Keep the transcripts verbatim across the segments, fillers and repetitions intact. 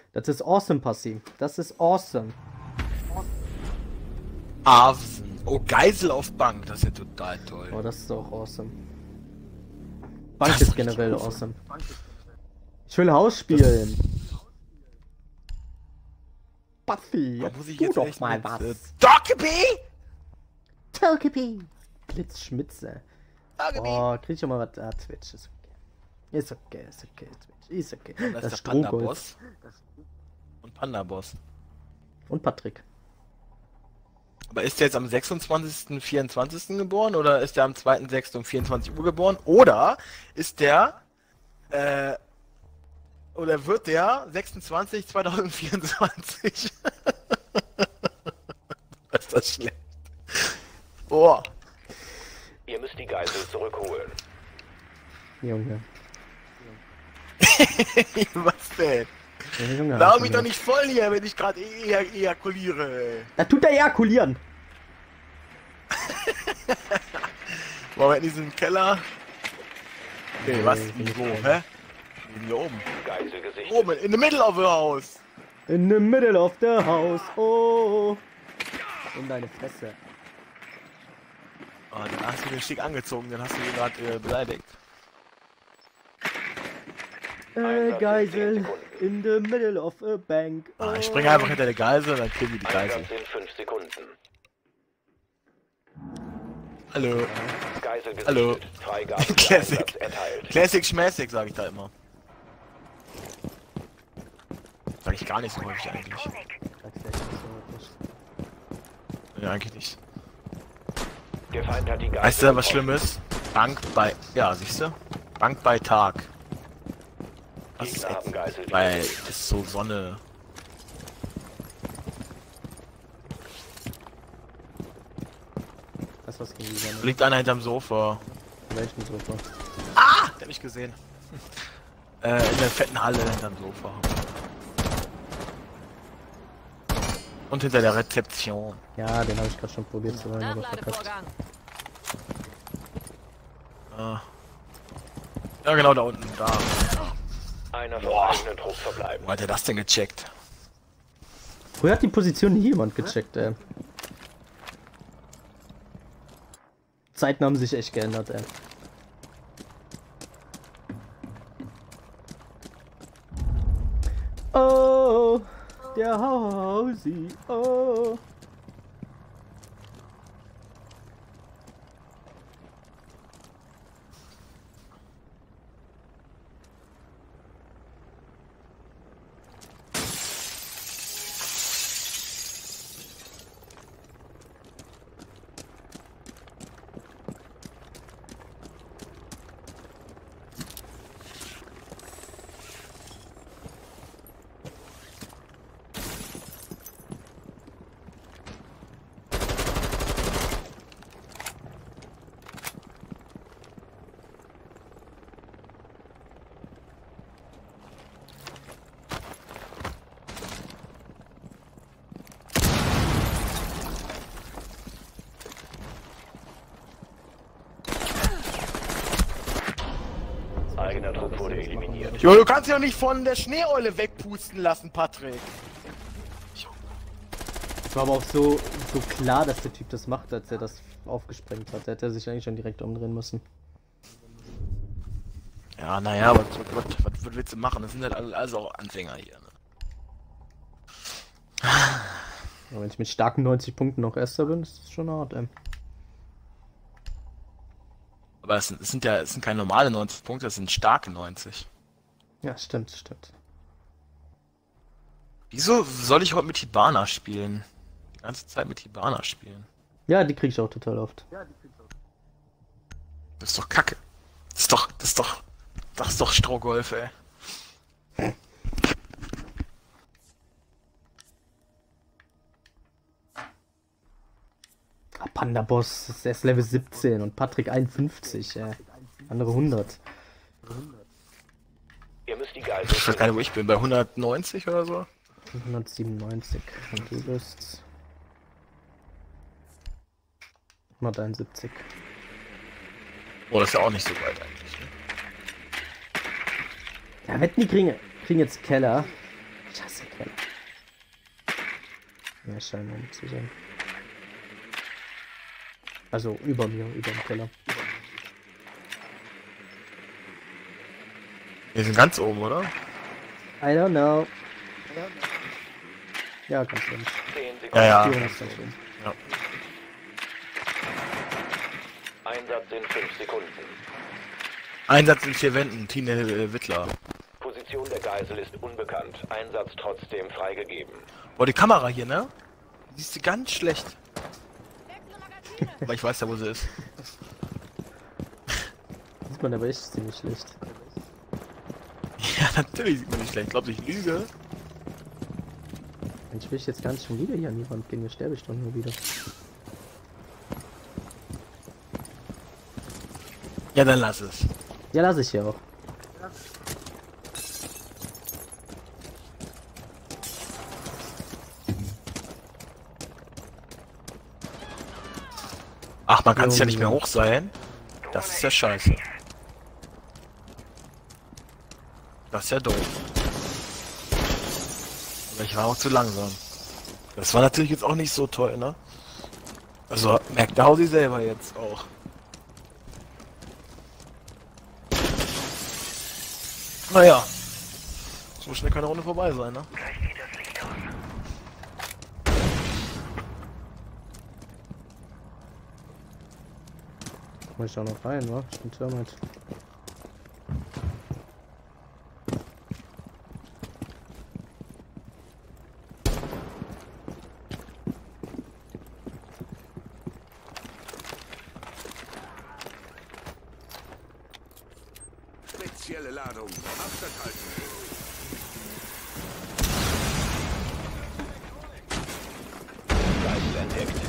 Das ist awesome, Passi. Das ist awesome. Avsen. Oh, Geisel auf Bank. Das ist ja total toll. Oh, das ist auch awesome. Bank ist, ist generell awesome. Ich will Haus spielen. Passi, jetzt muss ich tu jetzt doch echt mal mit, was. Äh, Dokeby? Dokeby. Blitzschmitze. Dokeby. Oh, krieg ich auch mal was? Ah, Twitch ist okay. Ist okay, ist okay, Twitch. Ist okay. Das, Das ist der Panda-Boss. Strohgold. Und Panda-Boss. Und Patrick. Aber ist der jetzt am sechsundzwanzigsten, vierundzwanzigsten geboren oder ist der am zweiten sechsten um vierundzwanzig Uhr geboren? Oder ist der, äh, oder wird der sechsundzwanzig zweitausendvierundzwanzig? Was ist das schlecht? Boah. Ihr müsst die Geisel zurückholen. Junge. Was denn? Ja, Junge, Lau Alter, mich doch nicht voll hier, wenn ich gerade e e ejakuliere. Da tut er ejakulieren. Wollen wir in diesem Keller? Okay, was? Wo? Hä? Hier oben. Geisel gesichtet. Oben, in the middle of the house. In the middle of the house. Oh. In deine Fresse. Oh, dann hast du den schick angezogen, dann hast du ihn gerade äh, beleidigt. Äh, Geisel. In the middle of a bank. Oh. Ah, ich springe einfach hinter der Geisel und dann killen wir die Geisel. Einsatz in fünf Sekunden. Hallo. Geisel gesichtet. Hallo. Freigabe für Classic. Einsatz erteilt. Classic schmäßig, sag ich da immer. Sag ich gar nicht so häufig eigentlich. Ja, eigentlich nicht. Der Feind hat die Geisel. Weißt du, was schlimm ist? Bank bei... Ja, siehst du? Bank bei Tag. Das ist Gegner haben ätzend, Geisel. weil es ist so Sonne. Das ist was gegen die Sonne. Liegt einer hinterm Sofa. Welchen Sofa? Ah! Der hab ich gesehen. äh, in der fetten Halle hinterm Sofa. Und hinter der Rezeption. Ja, den habe ich gerade schon probiert zu holen, aber verkackt. Nachladevorgang. Ah. Ja, genau da unten. Da. Einer vom eigenen Trupp verbleiben. Wo hat er das denn gecheckt? Früher hat die Position nie jemand gecheckt, ey. Zeiten haben sich echt geändert, ey. Oh, der Hausi, oh. Eigener Trupp wurde eliminiert. Jo, du kannst dich doch nicht von der Schneeeule wegpusten lassen, Patrick. Es war aber auch so, so klar, dass der Typ das macht, als er das aufgesprengt hat. Da hätte er sich eigentlich schon direkt umdrehen müssen. Ja, naja, was, was, was, was willst du machen? Das sind halt alle- also auch Anfänger hier. Ne? Aber wenn ich mit starken neunzig Punkten noch Erster bin, ist das schon hart, ey. Aber es sind, es sind ja es sind keine normale neunzig Punkte, es sind starke neunzig. Ja, stimmt, stimmt. Wieso soll ich heute mit Hibana spielen? Die ganze Zeit mit Hibana spielen. Ja, die krieg ich auch total oft. Das ist doch Kacke. Das ist doch, das ist doch, das ist doch Strohgolf, ey. Ah, Panda Boss ist erst Level siebzehn und Patrick einundfünfzig, ja. Andere hundert. Ihr müsst die Ich Geisel weiß gar nicht, wo ich bin, bei hundertneunzig oder so? hundertsiebenundneunzig. Und du bist hunderteinundsiebzig. Oh, das ist ja auch nicht so weit eigentlich. Ne? Ja, wetten, die kriegen, kriegen jetzt Keller. Ich hasse mehr scheinen um zu sein. Also über mir, über dem Keller. Wir sind ganz oben, oder? I don't know. Ja, ganz ehrlich. zehn Sekunden. Ja, ja. Führung ist ganz oben. ja. Einsatz in fünf Sekunden. Einsatz in vier Wänden, Tine äh, Wittler. Position der Geisel ist unbekannt. Einsatz trotzdem freigegeben. Boah, die Kamera hier, ne? Die siehst du ganz schlecht. Aber ich weiß ja, wo sie ist. Sieht man aber echt ziemlich schlecht. Ja, natürlich sieht man nicht schlecht. Glaubt ich lüge? Mensch, will ich jetzt gar nicht schon wieder hier an die Wand gehen, hier sterbe ich doch nur wieder. Ja, dann lass es. Ja, lass ich ja auch. Ach, man kann es ja nicht mehr hoch sein. Das ist ja scheiße. Das ist ja doof. Aber ich war auch zu langsam. Das war natürlich jetzt auch nicht so toll, ne? Also merkt der Hausi selber jetzt auch. Naja. So schnell kann eine Runde vorbei sein, ne? Muss ich auch noch rein, wa? Stimmt, Termite. Spezielle Ladung. Abstand halten. Geisel entdeckt.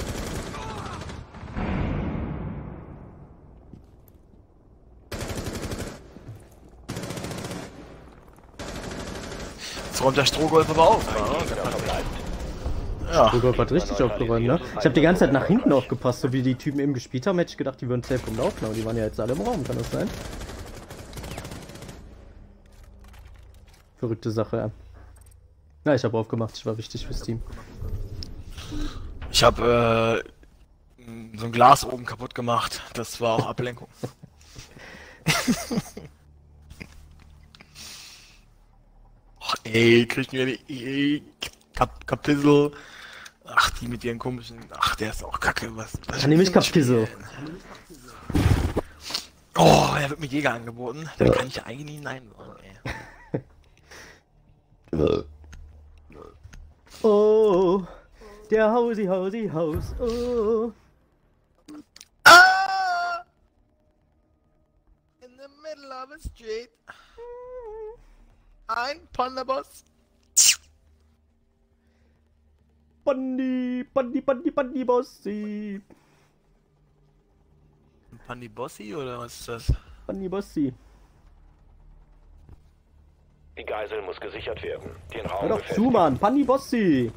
Jetzt räumt der Strohgolf aber auf, ne? Gegner verbleibt. Ja. Rudolf hat richtig aufgeräumt, ne? Ich habe die ganze Zeit nach hinten aufgepasst, so wie die Typen eben gespielt haben, hätte ich gedacht, die würden safe rumlaufen, aber die waren ja jetzt alle im Raum, kann das sein? Verrückte Sache, ja. Ja, ich habe aufgemacht, ich war wichtig fürs Team. Ich habe äh, so ein Glas oben kaputt gemacht. Das war auch Ablenkung. Och, ey, krieg mir die Kap Kapissel. Ach, die mit ihren komischen. Ach, der ist auch kacke. Was? was Kann nämlich Kapissel. Oh, er wird mir Jäger angeboten. Da Ja. kann ich eigentlich nicht nein sagen, ey. Oh, der Hausi, Hausi, Haus, oh. Ah! In the middle of a street. Ein Ponderboss. Bandi, Bandi, Bandi, Bandi, Bossi. Ein Pandibossi oder was ist das? Bandi, Bossi. Die Geisel muss gesichert werden. Den Raum Hör doch zu, befestigen. Mann. Bandi, Bossi.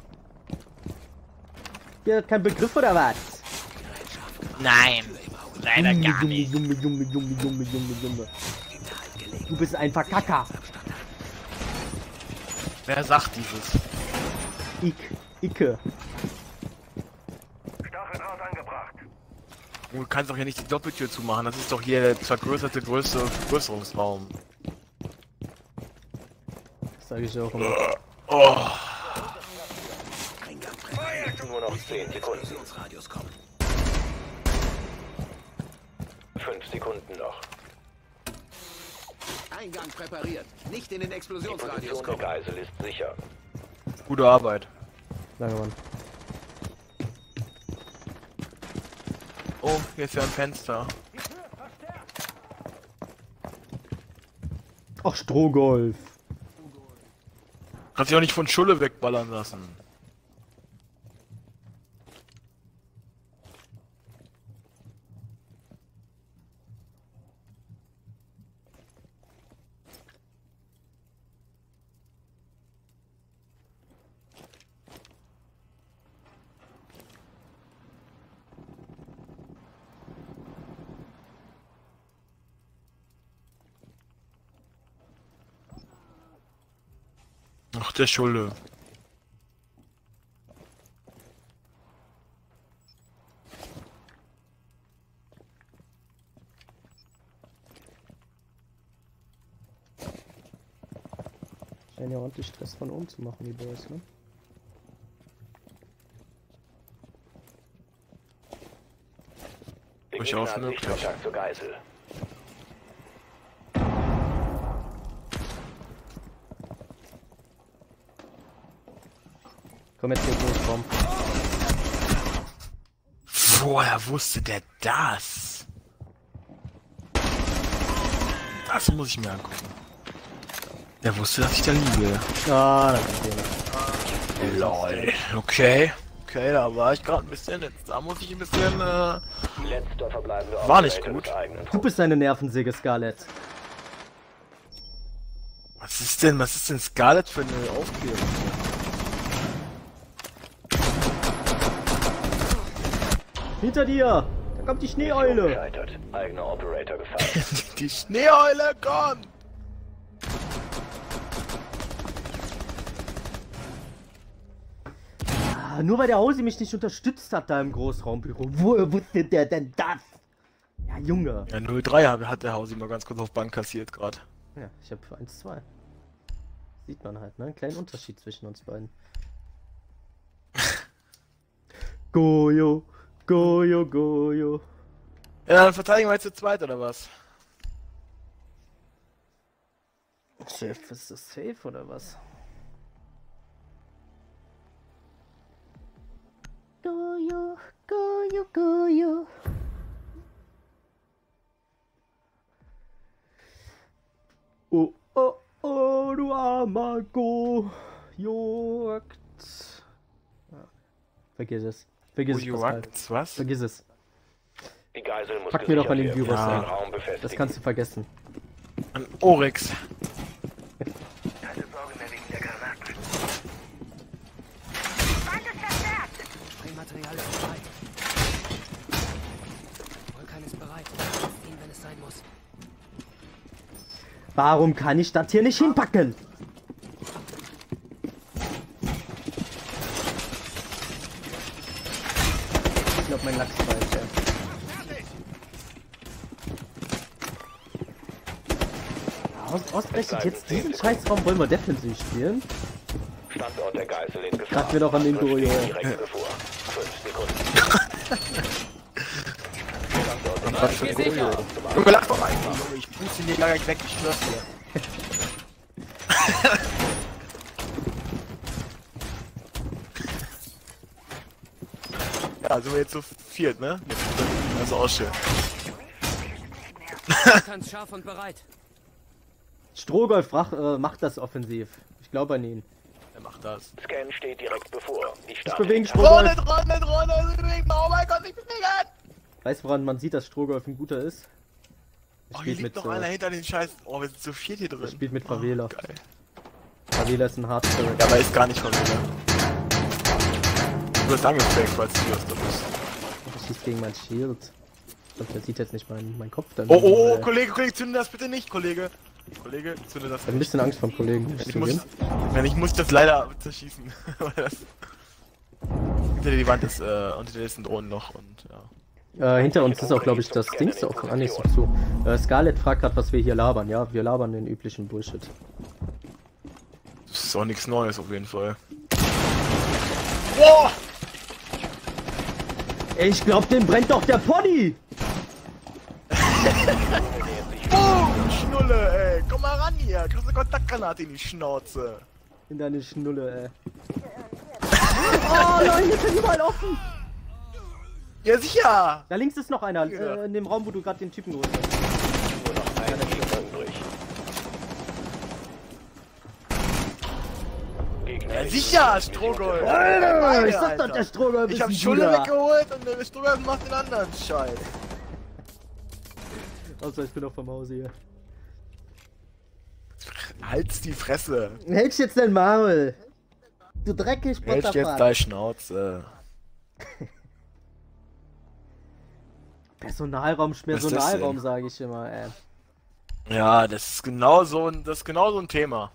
Ihr habt keinen Begriff oder was? Nein, leider gar Junge, nicht. Junge, Junge, Junge, Junge, Junge, Junge. Du bist ein Verkacker. Wer sagt dieses? Ich, Icke. Stacheldraht angebracht. Du kannst doch hier nicht die Doppeltür zumachen. Das ist doch hier der vergrößerte größte Vergrößerungsraum. Das sage ich auch immer. Oh. Nur noch zehn Sekunden. fünf Sekunden noch. Eingang präpariert. Nicht in den Die Explosionsradius Position der kommen. Geisel ist sicher. Gute Arbeit. Lange Mann. Oh, hier ist ja ein Fenster. Ach, Strohgolf. Kannst dich auch nicht von Schulle wegballern lassen. Ach, der Schulle. Einen ja ordentlich Stress von oben zu machen, die Boys, ne? Der Ich Gegner auch hat möglich. Sichtkontakt zur Geisel. Komm jetzt hier durch, komm. Woher wusste der das? Das muss ich mir angucken. Der wusste, dass ich da liege. Ah, das ist der. Lol. Okay. Okay, da war ich gerade ein bisschen. Jetzt, da muss ich ein bisschen. Äh, Letzter verbleibende War nicht Operator gut. des eigenen Du Trupps. bist eine Nervensäge, Scarlett. was ist denn, was ist denn Scarlett für eine Aufklärung? Hinter dir! Da kommt die Schneeeule! Gescheitert. Eigener Operator gefallen. Die Schneeeule kommt! Ah, nur weil der Hausi mich nicht unterstützt hat da im Großraumbüro. Woher wusste der denn das? Ja, Junge. Ja, null drei hat der Hausi mal ganz kurz auf Bank kassiert gerade. Ja, ich habe eins zwei. Sieht man halt, ne? Einen kleinen Unterschied zwischen uns beiden. Gojo, Gojo, Gojo. Ja, dann verteidigen wir jetzt zu zweit, oder was? Safe, ist das safe oder was? Gojo, Gojo, Gojo. Oh, oh, oh, du armer Gojo. Vergiss es. Vergiss es, Pascal. Ujurakt, was? Vergiss es. Die Geisel muss Pack mir doch an den gesichert Virus werden. Ja. ein. Den Raum befestigen. Das kannst du vergessen. An Oryx. Keine Sorge mehr wegen der Granaten. Sprengmaterial ist bereit. Vulkan ist bereit. Ihn, wenn es sein muss. Warum kann ich das hier nicht hinpacken? Ich glaube, mein Lachs ist falsch, ja. Aus, ausgerechnet jetzt diesen Scheißraum wollen wir defensiv spielen? Standort der Geisel in Gefahr. Sag mir doch an den Angriff Gojo. steht direkt bevor. Fünf Sekunden. Standort der Was für ein Gojo. Junge, lach doch einfach. Junge, ich puste ihn dir gar nicht weg, ich schwör's dir. Ja, sind wir jetzt so viert, ne? Das ist auch schön. Vulkan scharf und bereit. Strohgolf frach, äh, macht das offensiv. Ich glaube an ihn. Er macht das. Scan steht direkt bevor. Die Ich Start bewegen Oh, Strohgolf. nicht rollen, nicht rollen, nicht bewegen, oh mein Gott, nicht bewegen! Weißt du, woran man sieht, dass Strohgolf ein guter ist? Er Oh, hier spielt liegt mit, noch einer äh, hinter den Scheiß. Oh, wir sind zu viert hier drin. er spielt mit Favela. Oh, geil. Favela ist ein Hardstyle. Ja, aber ist gar nicht von mir. Du wirst angefaked, falls du das bist. Das schießt gegen mein Shield. Ich glaube, der sieht jetzt nicht meinen mein Kopf dann. Oh, oh, oh, Äh, Kollege, Kollege, zünde das bitte nicht, Kollege. Kollege, zünde das Ich hab ein bisschen Angst vor dem Kollegen. muss Ich ich muss, zugeben. wenn ich muss das leider zerschießen. Weil das hinter dir die Wand ist, äh, unter dir ist ein Drohnenloch und ja. Äh, hinter uns ist auch, glaube ich, das Dings auch. Ah, nee, ist noch zu. Äh, Scarlett fragt gerade, was wir hier labern. Ja, wir labern den üblichen Bullshit. Das ist auch nichts Neues auf jeden Fall. Boah! Ey, ich glaub, dem brennt doch der Pony! Oh, Schnulle, ey! Komm mal ran hier! Kriegst du Kontaktgranate in die Schnauze! In deine Schnulle, ey. Oh, Leute, jetzt sind überall offen! Ja, sicher! Da links ist noch einer, Ja. äh, in dem Raum, wo du gerade den Typen geholt hast. nur noch ein Gegner übrig. Gegner Ja, in sicher, Mission Strohgold! Alter, Beide, ich sag doch, Alter. der Strohgolf ist Ich hab ein Schulle Bruder. weggeholt und der Strohgold macht den anderen Scheiß. Außer ich bin doch vom Hause hier. Halt's die Fresse! Hältst jetzt dein Maul! Du dreckig, Hältst jetzt Butterfahrt. deine Schnauze. Personalraum, Was ist Personalraum, das sage ich immer, ey. Ja, das ist genau so ein, das ist genau so ein Thema.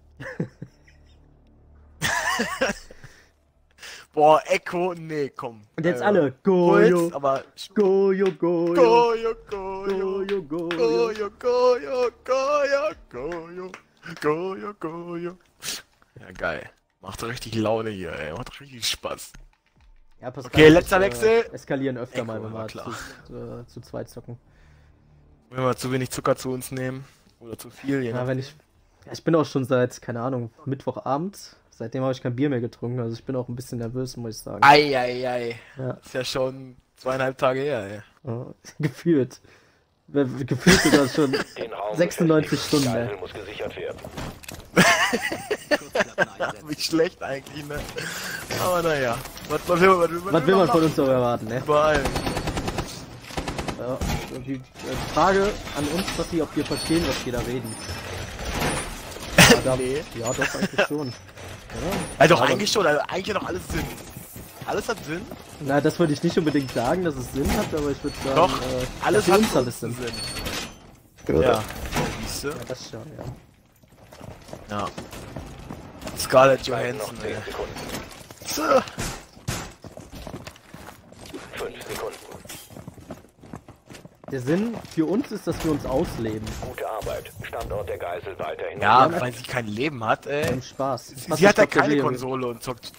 Boah, Echo, nee, komm. Und jetzt Äh, alle, Puls, Gojo, aber Gojo, Gojo, Gojo, Gojo, Gojo, Gojo. Gojo, Gojo, Gojo, Gojo. Gojo, Gojo. Ja, geil. Macht richtig Laune hier, ey. Macht richtig Spaß. Ja, Pascal, Okay, letzter äh, Wechsel. Eskalieren öfter Echo, mal, wenn war wir klar. zu, äh, zu zweit zocken. Wenn wir zu wenig Zucker zu uns nehmen. Oder zu viel, je Ja, nachdem. wenn ich. Ja, ich bin auch schon seit, keine Ahnung, Mittwochabend. Seitdem habe ich kein Bier mehr getrunken. Also ich bin auch ein bisschen nervös, muss ich sagen. Eieiei. Ja. Ist ja schon zweieinhalb Tage her, ey. Ja, gefühlt. Ge- Gefühlt sogar schon Den Raum sechsundneunzig beschäftigt. Stunden, Geisel ey. muss gesichert werden. Wie schlecht eigentlich, ne? Aber naja. Was, was, will, was, was, Was will man von machen? uns auch erwarten, ne? Überall. Ja, die äh, Frage an uns, was sie, ob wir verstehen, was wir da reden. Ja, da, Nee. ja doch, eigentlich schon. Ja, Also aber- eigentlich schon, also eigentlich hat doch alles Sinn. Alles hat Sinn? Na, das würde ich nicht unbedingt sagen, dass es Sinn hat, aber ich würde sagen, Doch, äh, alles für hat uns für hat uns es Sinn. Sinn. Ja. Siehste? Ja, das schon, ja. Ja. Scarlett Bleiben Johansson, noch ey. zehn Sekunden. So. fünf Sekunden. Der Sinn für uns ist, dass wir uns ausleben. Gute Arbeit. Standort der Geisel weiterhin. Ja, Ja, weil sie kein Leben hat, Wir haben ey. Spaß. Sie, sie hat ja keine Konsole und zockt.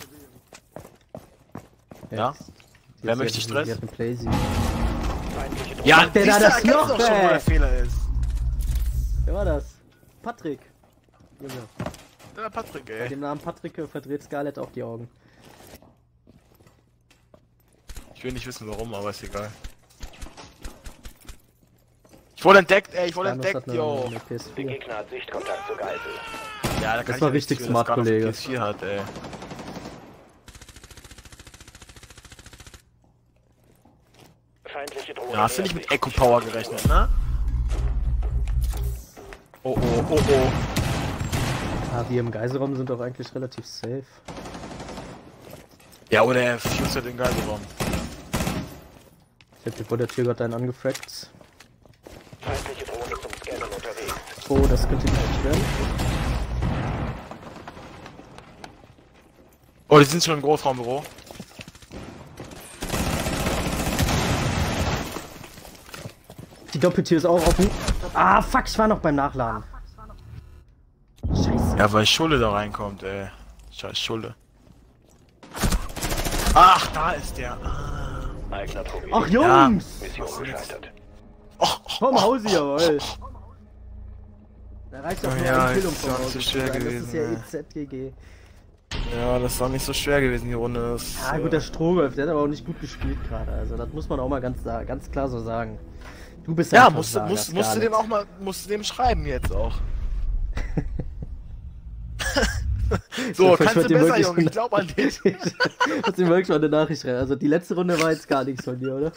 Ja? Wer möchte Stress? Die hat eine Playsee. Feindliche Drohne. Ja, Macht der da siehst du, das erkennst Loch, doch schon, wo ey? der Fehler ist. Wer war das? Patrick. Junge. Der Patrick, Bei ey. dem Namen Patrick äh, verdreht Scarlett auch die Augen. Ich will nicht wissen warum, aber ist egal. Ich wurde entdeckt, ey, ich wurde Thanos entdeckt, hat eine, yo. eine P S Der vier. Gegner hat Sichtkontakt zur Geisel. Ja, da kann Das ich war ja nichts richtig für, smart, dass Garner Kollege. P S vier hat, ey. Feindliche Drohne. Ja, hast du nicht nähert mit sich. Echo Power gerechnet, ne? Oh oh, oh oh. Ah, wir im Geiselraum sind doch eigentlich relativ safe. Ja, oder er fuse halt den Geiselraum. Ich hab hier vor der Tür gerade einen angefragt. Feindliche Drohne zum Scannen unterwegs. Oh, das könnte nicht werden. Oh, die sind schon im Großraumbüro. Die Doppeltür ist auch offen. Ah, fuck, ich war noch beim Nachladen. Scheiße. Ja, weil Schulle da reinkommt, ey. Scheiß Schulle. Ach, da ist der. Ah. Eigner Problem. Ach, Jungs! Mission gescheitert. Och, Vom Hause, jawohl. Da reicht doch nur Ja, ein Kill, um ist vom doch nicht Hause so zu schwer sein. Das gewesen, ist ja ey. E Z G G. ja, das ist doch nicht so schwer gewesen, die Runde. Das, Ja, gut, der Strohgolf, der hat aber auch nicht gut gespielt gerade. Also, das muss man auch mal ganz, sa- ganz klar so sagen. Du bist Ja, ein musst, du- Versager, musst, musst du Scarlett. dem auch mal, musst du dem schreiben jetzt auch. So, Ich kannst du wollte dir besser, wirklich Junge, ich eine- glaub an dich. Ich muss ihm wirklich mal eine Nachricht schreiben. Also, die letzte Runde war jetzt gar nichts von dir, oder?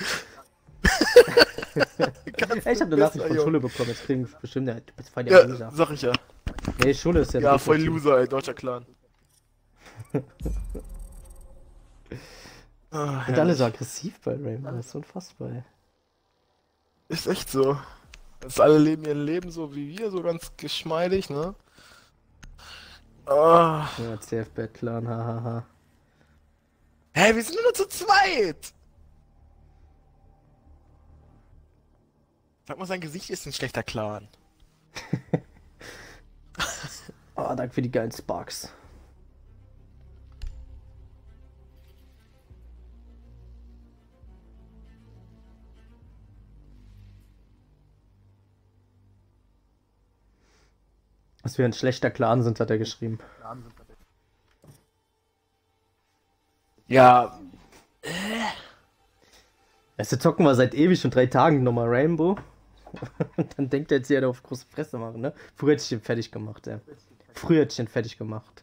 Ey, ich hab eine Nachricht von Schulle bekommen. Jetzt kriegen wir bestimmt, ja, du bist voll der Ja, Loser. sag ich ja. Nee, Schulle ist ja Ja, ein voll Typ. Loser, ey, deutscher Clan. Ah, Und alle so aggressiv bei Rainbow, das ist unfassbar, ey. Ist echt so. Das alle leben ihr Leben so wie wir, so ganz geschmeidig, ne? Ah. Ja, C F B-Clan, hahaha. Hä, wir sind nur zu zweit! Sag mal, sein Gesicht ist ein schlechter Clan. Oh, danke für die geilen Sparks. Was wir ein schlechter Clan sind, hat er geschrieben. Ja, Weißt du, zocken wir seit ewig und drei Tagen nochmal Rainbow. Und dann denkt er jetzt, er hätte auf große Fresse machen, ne? Früher hätte ich den fertig gemacht, ey. Früher hätte ich den fertig gemacht.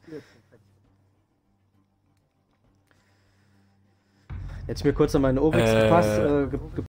Hätte ich mir kurz an meinen Obix Äh. gepasst, äh, ge